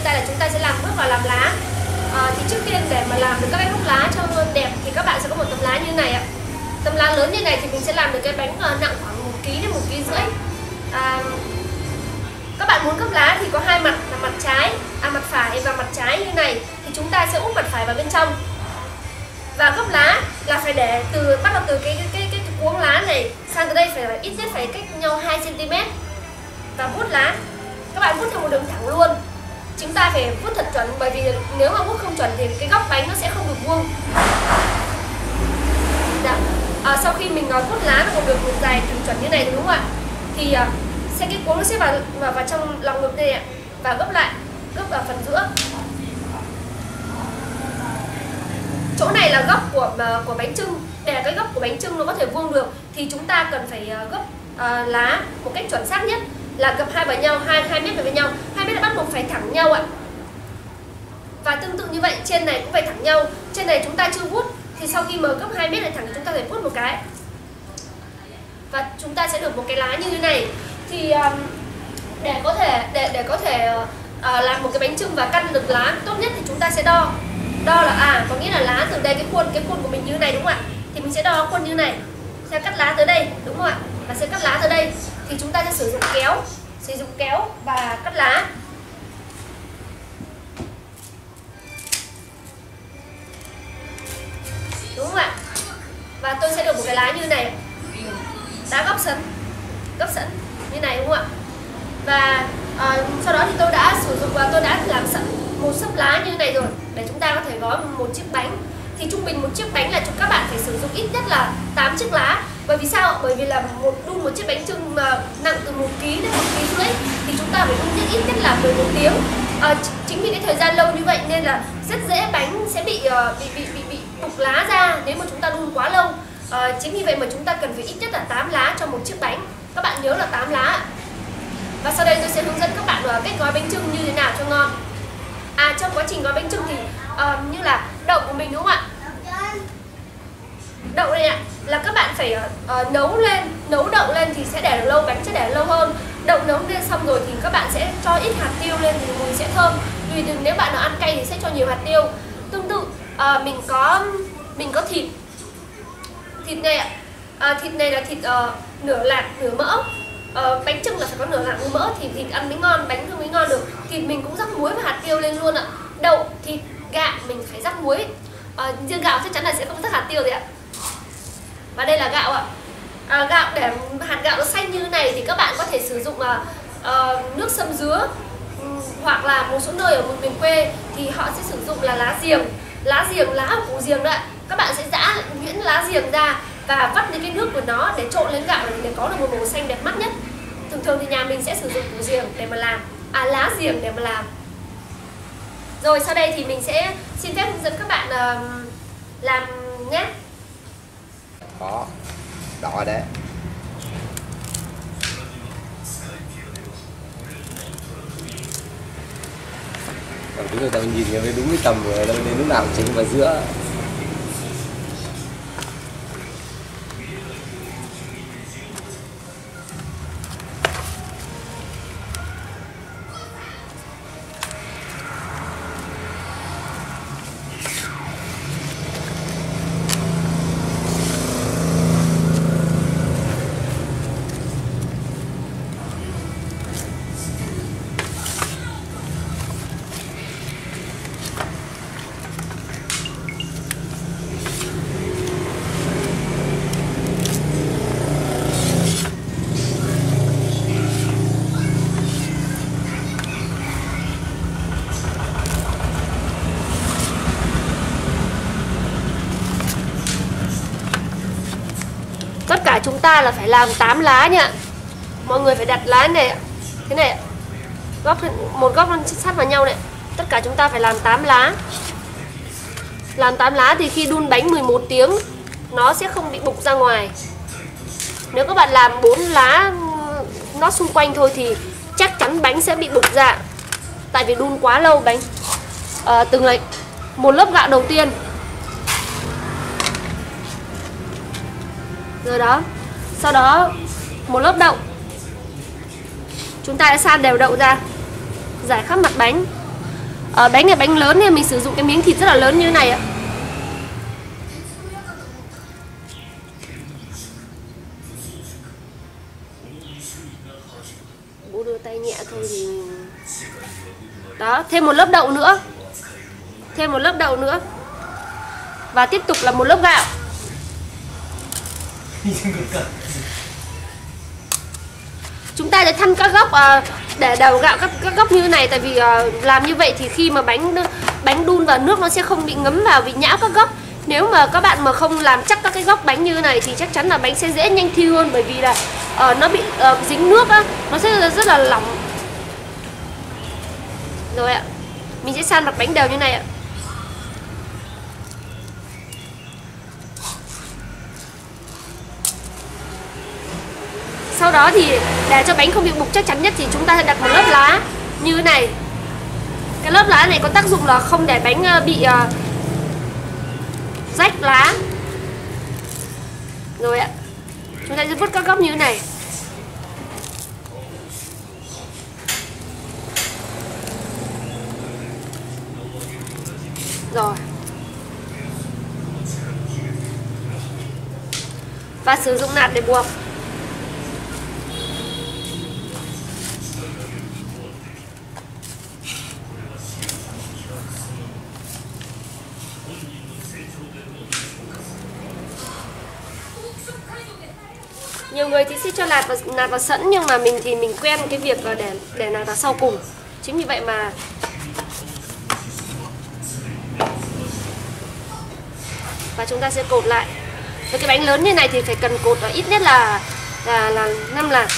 ta là chúng ta sẽ bước vào làm lá. Thì trước tiên để mà làm được các cái gốc lá cho đẹp thì các bạn sẽ có một tấm lá như này ạ. Tấm lá lớn như này thì mình sẽ làm được cái bánh nặng khoảng 1 kg đến 1,5 kg. Các bạn muốn gấp lá thì có hai mặt là mặt phải và mặt trái như này, thì chúng ta sẽ úp mặt phải vào bên trong. Và gấp lá là phải để bắt đầu từ cái cuống lá này sang tới đây phải ít nhất phải cách nhau 2 cm. Và vuốt lá, các bạn vuốt theo một đường thẳng luôn. Chúng ta phải vuốt thật chuẩn, bởi vì nếu mà vuốt không chuẩn thì cái góc bánh nó sẽ không được vuông. Sau khi mình vuốt lá nó một đường dài chuẩn như này đúng không ạ? Thì cái cuống nó sẽ vào trong lòng ngực này ạ, và gấp lại, gấp vào phần giữa. Chỗ này là góc của bánh chưng. Để cái góc của bánh chưng nó có thể vuông được thì chúng ta cần phải gấp lá một cách chuẩn xác nhất là gập hai vào nhau, 2 mét với nhau. 2 mét là bắt buộc phải thẳng nhau ạ. Và tương tự như vậy, trên này cũng phải thẳng nhau. Trên này chúng ta chưa vuốt thì sau khi mà gấp 2 mét này thẳng chúng ta phải vuốt một cái. Và chúng ta sẽ được một cái lá như thế này. Thì để có thể làm một cái bánh chưng và căn được lá tốt nhất thì chúng ta sẽ đo là có nghĩa là lá từ đây cái khuôn của mình như thế này đúng không ạ? Thì mình sẽ đo khuôn như này, sẽ cắt lá tới đây đúng không ạ? Và sẽ cắt lá tới đây thì chúng ta sẽ sử dụng kéo và cắt lá. Đúng không ạ? Và tôi sẽ được một cái lá như này, lá góc sẵn như này đúng không ạ? Và sau đó thì tôi đã sử dụng và tôi đã làm sẵn một xấp lá như thế này rồi để chúng ta có thể gói một chiếc bánh. Thì trung bình một chiếc bánh là các bạn phải sử dụng ít nhất là 8 chiếc lá. Bởi vì sao? Bởi vì là đun một chiếc bánh chưng nặng từ 1 kg đến 1,5 kg thì chúng ta phải đun ít nhất là 11 tiếng. Chính vì cái thời gian lâu như vậy nên là rất dễ bánh sẽ bị bục lá ra nếu mà chúng ta đun quá lâu. Chính vì vậy mà chúng ta cần phải ít nhất là 8 lá cho một chiếc bánh. Các bạn nhớ là 8 lá. Và sau đây tôi sẽ hướng dẫn các bạn cách gói bánh chưng như thế nào cho ngon. Trong quá trình gói bánh chưng thì như là đậu của mình đúng không ạ? Đậu này ạ, là các bạn phải nấu đậu lên thì sẽ để được lâu, bánh sẽ để lâu hơn. Đậu nấu lên xong rồi thì các bạn sẽ cho ít hạt tiêu lên thì mùi sẽ thơm. Vì nếu bạn nào ăn cay thì sẽ cho nhiều hạt tiêu. Tương tự mình có thịt này ạ. Thịt này là thịt nửa lạc nửa mỡ. Bánh chưng là phải có nửa lạc nửa mỡ thì thịt ăn mới ngon, bánh mới ngon được. Thịt mình cũng rắc muối và hạt tiêu lên luôn ạ. Đậu, thịt, gạo mình phải rắc muối. Riêng gạo chắc chắn là sẽ không rắc hạt tiêu gì ạ. Và đây là gạo ạ. Gạo để hạt gạo nó xanh như thế này thì các bạn có thể sử dụng nước sâm dứa, hoặc là một số nơi ở miền quê thì họ sẽ sử dụng là lá giềng, lá ở củ giềng đó ạ. Các bạn sẽ giã nhuyễn lá giềng ra và vắt lên cái nước của nó để trộn lên gạo để có được một màu xanh đẹp mắt nhất. Thường thì nhà mình sẽ sử dụng củ giềng để mà làm, lá giềng để mà làm. Rồi sau đây thì mình sẽ xin phép hướng dẫn các bạn làm nhé. Có đỏ đấy. Còn đúng rồi, tao nhìn cái đúng cái tầm rồi, đâu đến lúc nào cũng chính vào giữa. Tất cả chúng ta là phải làm 8 lá nha. Mọi người phải đặt lá này thế này, một góc nó sát vào nhau này. Tất cả chúng ta phải làm 8 lá. Làm 8 lá thì khi đun bánh 11 tiếng nó sẽ không bị bục ra ngoài. Nếu các bạn làm 4 lá nó xung quanh thôi thì chắc chắn bánh sẽ bị bục ra. Tại vì đun quá lâu bánh. Từng lệch một lớp gạo đầu tiên. Rồi đó. Sau đó một lớp đậu. Chúng ta đã san đều đậu ra, rải khắp mặt bánh. Bánh này bánh lớn nên mình sử dụng cái miếng thịt rất là lớn như thế này ạ. Bố đưa tay nhẹ thôi thì đó, thêm một lớp đậu nữa. Thêm một lớp đậu nữa. Và tiếp tục là một lớp gạo. Chúng ta sẽ thăn các góc để đều gạo các góc như thế này, tại vì làm như vậy thì khi mà bánh đun vào nước nó sẽ không bị ngấm vào, bị nhão các góc. Nếu mà các bạn mà không làm chắc các cái góc bánh như thế này thì chắc chắn là bánh sẽ dễ nhanh thiêu hơn, bởi vì là nó bị dính nước á, nó sẽ rất là lỏng. Rồi ạ, mình sẽ san mặt bánh đều như này ạ. Sau đó thì để cho bánh không bị bục chắc chắn nhất thì chúng ta sẽ đặt một lớp lá như thế này. Cái lớp lá này có tác dụng là không để bánh bị rách lá. Rồi ạ, chúng ta sẽ vứt các góc như thế này. Rồi. Và sử dụng nạt để buộc. Nhiều người thì sẽ cho nạt vào sẵn, nhưng mà mình thì mình quen cái việc để nạt vào sau cùng. Chính vì vậy mà và chúng ta sẽ cột lại. Với cái bánh lớn như này thì phải cần cột ít nhất là 5 lạt.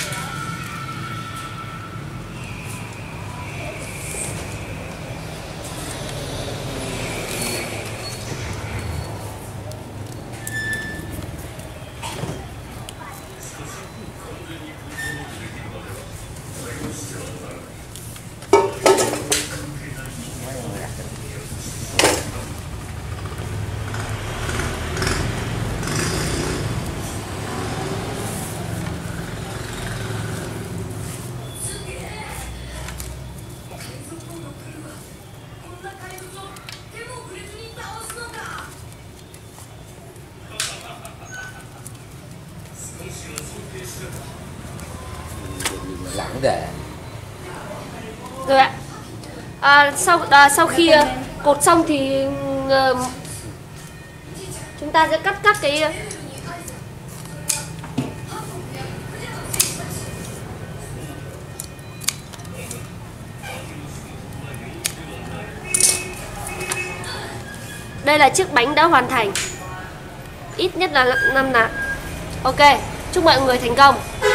Lắng để. Rồi ạ. Sau khi cột xong thì chúng ta sẽ cắt cái đây là chiếc bánh đã hoàn thành. Ít nhất là 5 lạt. Ok, chúc mọi người thành công.